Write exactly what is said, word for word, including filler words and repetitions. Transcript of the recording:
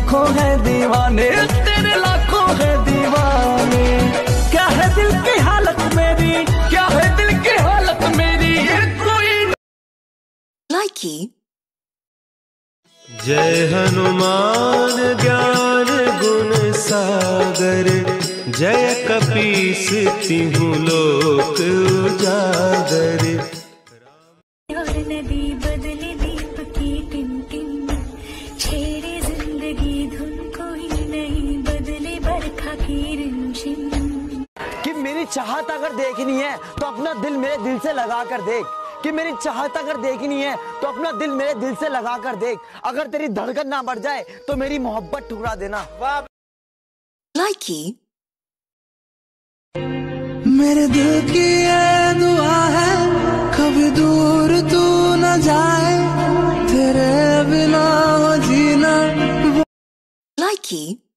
लाखों है दीवाने, तेरे लाखों है दीवाने। क्या है दिल की हालत मेरी, क्या है दिल की हालत मेरी, ये कोई लाइकी। जय हनुमान ज्ञान गुण सागर, जय कपीस तिहु लोक उजागर। और नदी बदले दीप की टिम टिम, छेड़े जिंदगी धुन कोई नहीं, बदले बरखा की रिमझिम। कि मेरी चाहत अगर देखनी है तो अपना दिल मेरे दिल से लगा कर देख, कि मेरी चाहत अगर देखनी है तो अपना दिल मेरे दिल से लगा कर देख। अगर तेरी धड़कन ना बढ़ जाए तो मेरी मोहब्बत ठुकरा देना। लाइकी। मेरे दिल की ये दुआ है, कभी दूर तू न जाए, तेरे बिना हो जीना। लाइकी।